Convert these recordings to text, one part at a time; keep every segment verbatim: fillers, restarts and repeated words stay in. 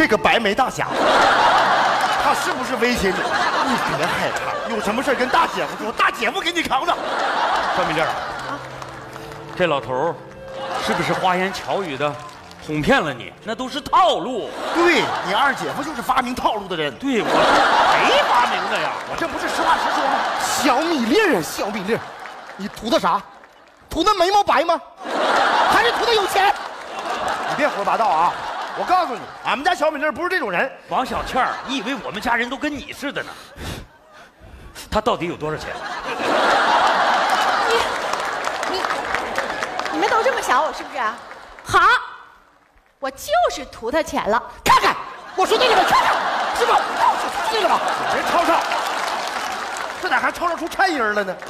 这个白眉大侠，他是不是威胁你？你别害怕，有什么事跟大姐夫说，大姐夫给你扛着。 小米粒儿，这老头儿是不是花言巧语的哄骗了你？那都是套路。 对你二姐夫就是发明套路的人。 对，我是谁发明的呀？ 我这不是实话实说吗？ 小米粒儿啊，小米粒儿，你图他啥？图那眉毛白吗？还是图他有钱？ 你别胡说八道啊！我告诉你，俺们家小米粒不是这种人。 王小倩儿，你以为我们家人都跟你似的呢？他到底有多少钱？ 你你你们都这么想我是不是？好，我就是图他钱了。 看看，我说对了吗？看看，是吧？说对了吧？ 人吵吵，这咋还吵吵出颤音了呢？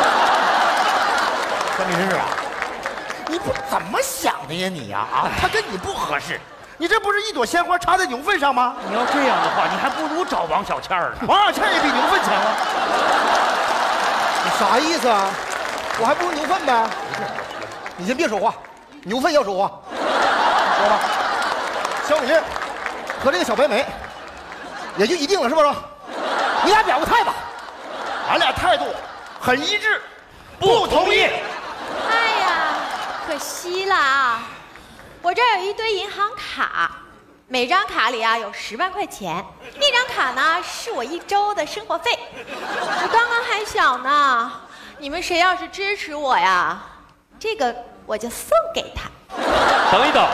小米粒啊，你不怎么想的呀你呀啊？他跟你不合适，你这不是一朵鲜花插在牛粪上吗？ 你要这样的话，你还不如找王小倩儿呢。 王小倩也比牛粪强啊！ 你啥意思啊？我还不如牛粪呗。你先别说话，牛粪要说话。说吧，小米粒和这个小白眉，也就一定了，是不是？你俩表个态吧。 俺俩态度很一致，不同意。 哎呀，可惜了啊！我这儿有一堆银行卡，每张卡里啊有十万块钱，那张卡呢是我一周的生活费。我刚刚还想呢，你们谁要是支持我呀，这个我就送给他。 等一等，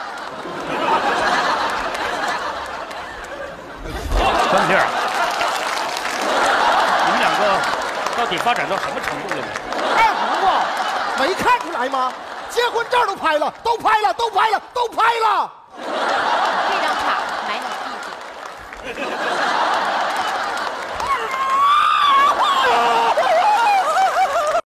小米粒儿，你们两个到底发展到什么程度了呢？ 二胡子，没看出来吗？结婚证都拍了，都拍了，都拍了，都拍了。